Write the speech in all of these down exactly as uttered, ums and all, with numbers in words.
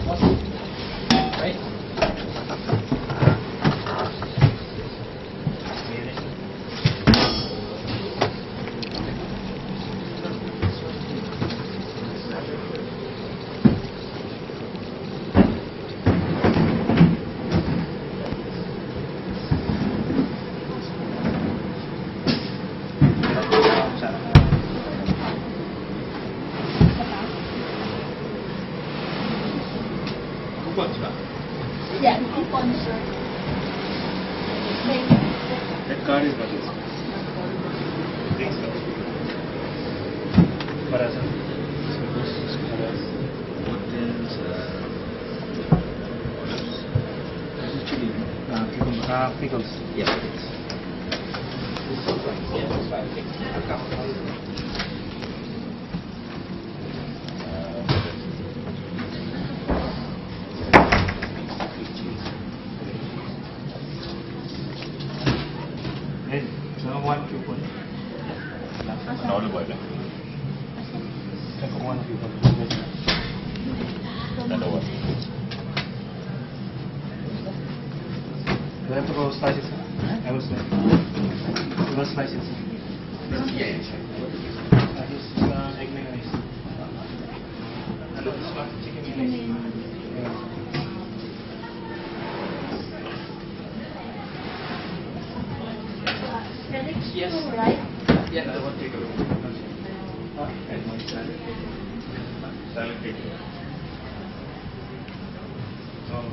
Right? Yeah, coupon, sir. That card is what is for us. So this is for us. Hotels, uh, chili, uh, cucumber, uh, pickles. Yeah, pickles. This is fine. Yeah, that's fine. Account. So one coupon. Olive oil. Take one coupon. And over. Do I have to go slice it, sir? I will slice it. You will slice it, sir. Yeah, Uh, this is uh, egg mayonnaise. And this one chicken mayonnaise. Yeah. Yes. Right? Yeah, that one take a look. And one salad. Salad cake. Oh.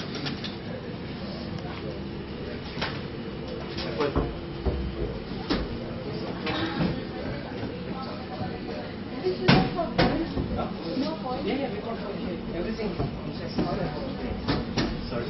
This is not for points. Huh? No points. Yeah, yeah, we got everything. Sorry.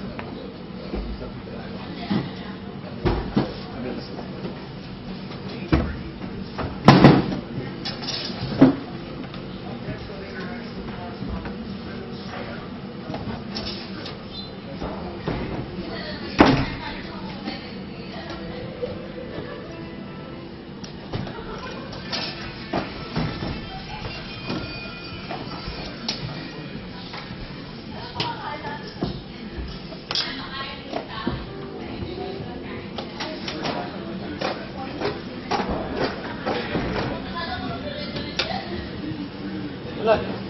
Look.